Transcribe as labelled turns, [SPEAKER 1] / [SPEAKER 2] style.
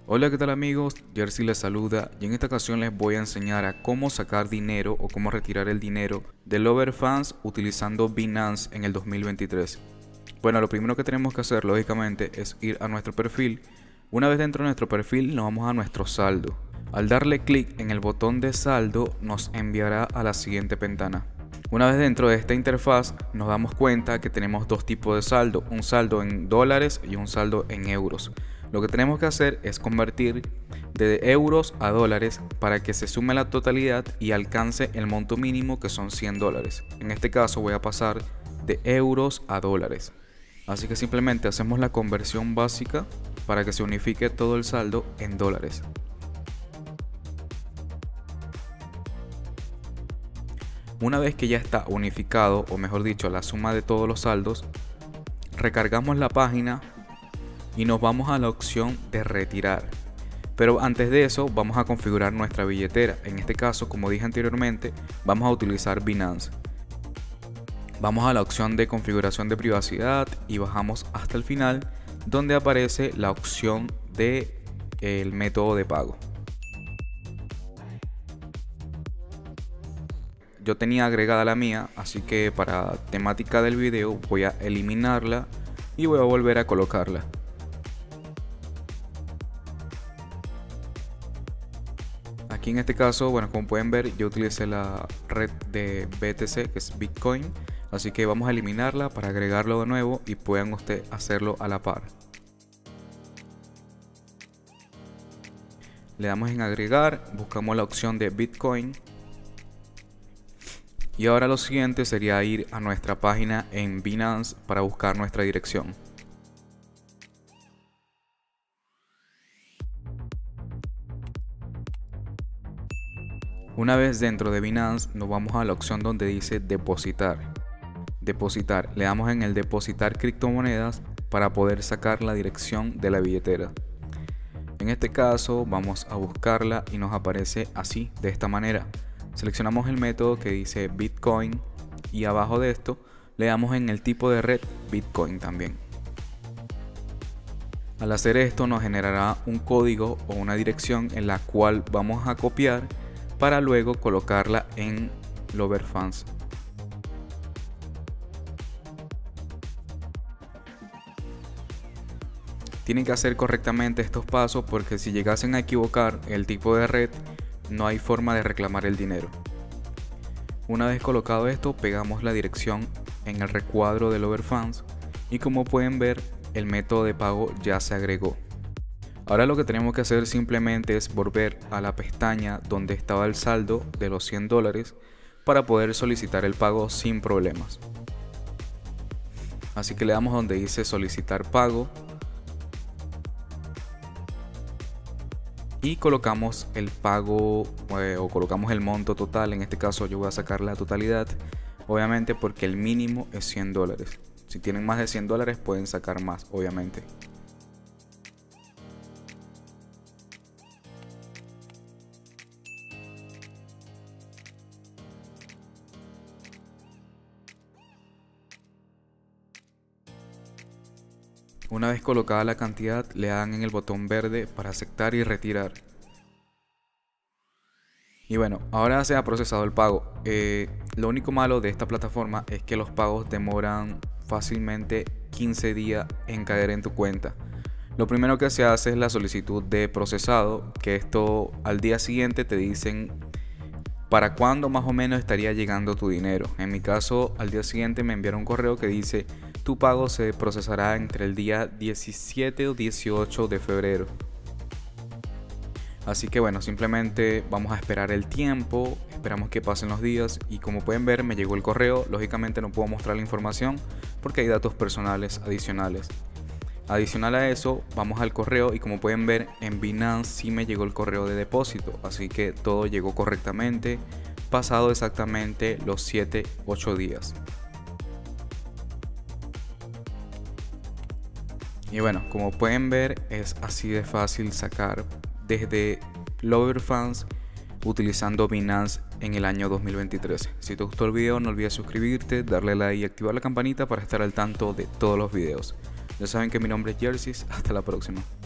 [SPEAKER 1] Hola, ¿qué tal amigos? Jersey les saluda y en esta ocasión les voy a enseñar a cómo sacar dinero o cómo retirar el dinero del Overfunds utilizando Binance en el 2023. Bueno, lo primero que tenemos que hacer lógicamente es ir a nuestro perfil. Una vez dentro de nuestro perfil nos vamos a nuestro saldo. Al darle clic en el botón de saldo nos enviará a la siguiente ventana. Una vez dentro de esta interfaz nos damos cuenta que tenemos dos tipos de saldo, un saldo en dólares y un saldo en euros. Lo que tenemos que hacer es convertir de euros a dólares para que se sume la totalidad y alcance el monto mínimo, que son $100. En este caso voy a pasar de euros a dólares. Así que simplemente hacemos la conversión básica para que se unifique todo el saldo en dólares. Una vez que ya está unificado, o mejor dicho, la suma de todos los saldos, recargamos la página y nos vamos a la opción de retirar. Pero antes de eso vamos a configurar nuestra billetera. En este caso, como dije anteriormente, vamos a utilizar Binance. Vamos a la opción de configuración de privacidad y bajamos hasta el final, donde aparece la opción de el método de pago. Yo tenía agregada la mía, así que para temática del video voy a eliminarla y voy a volver a colocarla. Aquí en este caso, bueno, como pueden ver, yo utilicé la red de BTC, que es Bitcoin, así que vamos a eliminarla para agregarlo de nuevo y puedan ustedes hacerlo a la par. Le damos en agregar, buscamos la opción de Bitcoin y ahora lo siguiente sería ir a nuestra página en Binance para buscar nuestra dirección. Una vez dentro de Binance nos vamos a la opción donde dice depositar. Le damos en el depositar criptomonedas para poder sacar la dirección de la billetera. En este caso vamos a buscarla y nos aparece así, de esta manera. Seleccionamos el método que dice Bitcoin y abajo de esto le damos en el tipo de red Bitcoin también. Al hacer esto nos generará un código o una dirección en la cual vamos a copiar para luego colocarla en Overfunds. Tienen que hacer correctamente estos pasos porque si llegasen a equivocar el tipo de red, no hay forma de reclamar el dinero. Una vez colocado esto, pegamos la dirección en el recuadro del Overfunds y como pueden ver, el método de pago ya se agregó. Ahora lo que tenemos que hacer simplemente es volver a la pestaña donde estaba el saldo de los $100 para poder solicitar el pago sin problemas. Así que le damos donde dice solicitar pago y colocamos el pago o colocamos el monto total. En este caso yo voy a sacar la totalidad, obviamente porque el mínimo es $100. Si tienen más de $100 pueden sacar más, obviamente. Una vez colocada la cantidad, le dan en el botón verde para aceptar y retirar. Y bueno, ahora se ha procesado el pago. Lo único malo de esta plataforma es que los pagos demoran fácilmente 15 días en caer en tu cuenta. Lo primero que se hace es la solicitud de procesado, que esto al día siguiente te dicen para cuándo más o menos estaría llegando tu dinero. En mi caso, al día siguiente me enviaron un correo que dice tu pago se procesará entre el día 17 o 18 de febrero. Así que bueno, simplemente vamos a esperar el tiempo, esperamos que pasen los días y como pueden ver me llegó el correo. Lógicamente no puedo mostrar la información porque hay datos personales adicionales. Adicional a eso, vamos al correo y como pueden ver en Binance sí me llegó el correo de depósito, así que todo llegó correctamente, pasado exactamente los 7-8 días. Y bueno, como pueden ver es así de fácil sacar desde Overfunds utilizando Binance en el año 2023. Si te gustó el video no olvides suscribirte, darle like y activar la campanita para estar al tanto de todos los videos. Ya saben que mi nombre es Jersey, hasta la próxima.